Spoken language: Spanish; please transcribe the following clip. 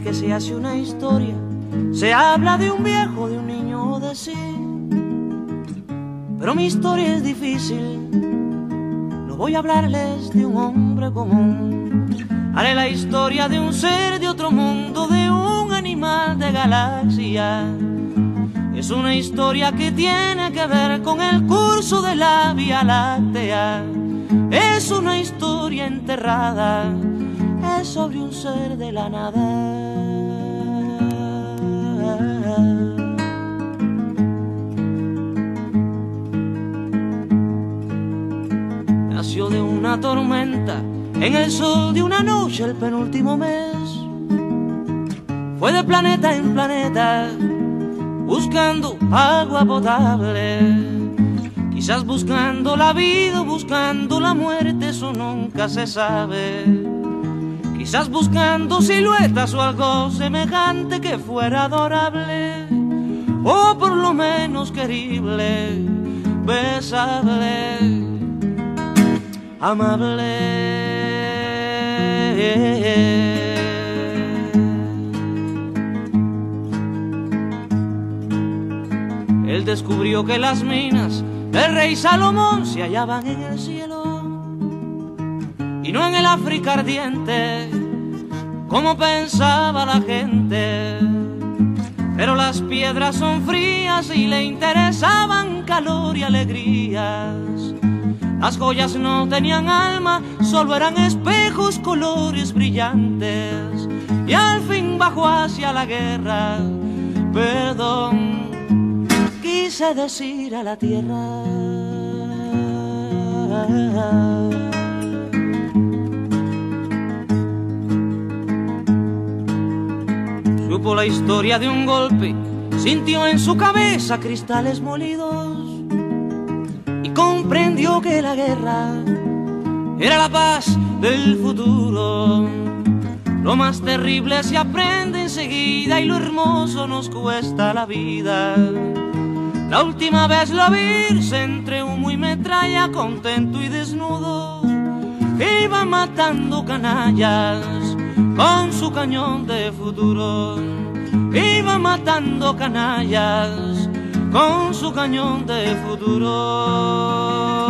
que se hace una historia, se habla de un viejo, de un niño o de sí. Pero mi historia es difícil, no voy a hablarles de un hombre común. Haré la historia de un ser de otro mundo, de un animal de galaxia. Es una historia que tiene que ver con el curso de la Vía Láctea. Es una historia enterrada, es sobre un ser de la nada. Nació de una tormenta, en el sol de una noche el penúltimo mes. Fue de planeta en planeta, buscando agua potable. Quizás buscando la vida o buscando la muerte, eso nunca se sabe. Quizás buscando siluetas o algo semejante que fuera adorable, o por lo menos querible, besable, amable. Él descubrió que las minas del rey Salomón se hallaban en el cielo y no en el África ardiente, como pensaba la gente. Pero las piedras son frías y le interesaban calor y alegrías. Las joyas no tenían alma, solo eran espejos, colores brillantes. Y al fin bajó hacia la guerra, perdón, quise decir a la tierra. Supo la historia de un golpe, sintió en su cabeza cristales molidos y comprendió que la guerra era la paz del futuro. Lo más terrible se aprende enseguida y lo hermoso nos cuesta la vida. La última vez lo vi irse entre humo y metralla, contento y desnudo, iba matando canallas con su cañón de futuro. Iba matando canallas con su cañón de futuro.